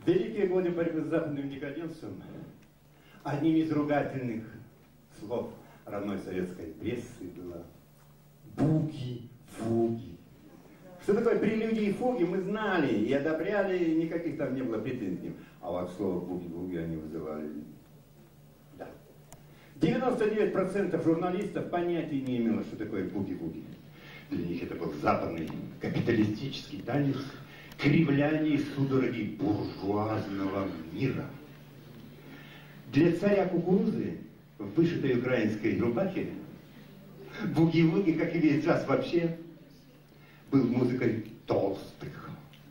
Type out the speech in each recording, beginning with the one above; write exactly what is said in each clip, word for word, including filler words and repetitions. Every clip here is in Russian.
В великие годы борьбы с западным декаденством одним из ругательных слов родной советской прессы было буги-фуги. Что такое прелюдии и фуги, мы знали и одобряли, никаких там не было претензий. А вот слово буги-вуги они вызывали. Да. девяносто девять процентов журналистов понятия не имело, что такое буги-вуги. Для них это был западный капиталистический танец, кривляние и судороги буржуазного мира. Для царя кукурузы в вышитой украинской рубахе буги-вуги, как и весь джаз вообще, был музыкой толстых.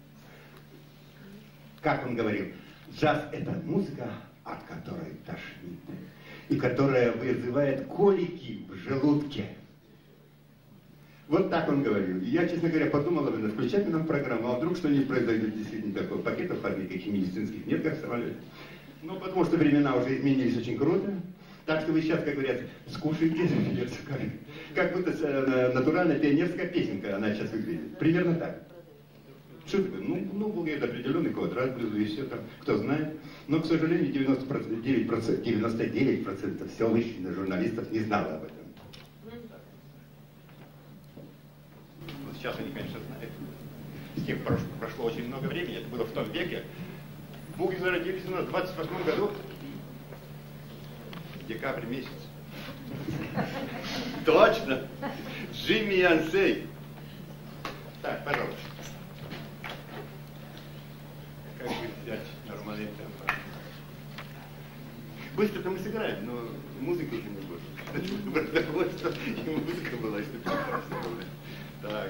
Как он говорил, джаз — это музыка, от которой тошнит, и которая вызывает колики в желудке. Вот так он говорил. И я, честно говоря, подумал об этом, включать нам программу, а вдруг что-нибудь произойдет действительно такое. Пакетов каких медицинских нет, как в самолете. Ну, потому что времена уже изменились очень круто. Так что вы сейчас, как говорят, скушайте, как, как будто натуральная пионерская песенка она сейчас выглядит. Примерно так. Что такое? Ну, ну был это определенный квадрат, блюзу и все там, кто знает. Но, к сожалению, девяносто девять процентов, девяносто девять процентов всеобщих журналистов не знало об этом. Вот сейчас они, конечно, знают. С тем прошло, прошло очень много времени, это было в том веке. Буги зародились у нас в двадцать восьмом году. Декабрь месяц. Точно! Джимми и Ансей. Так, пожалуйста. Как бы взять нормальный темп? Быстро-то мы сыграем, но музыка уже не будет. Потому что и музыка была, и что прекрасно было. Так.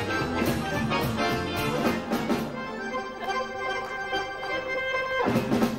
Thank you.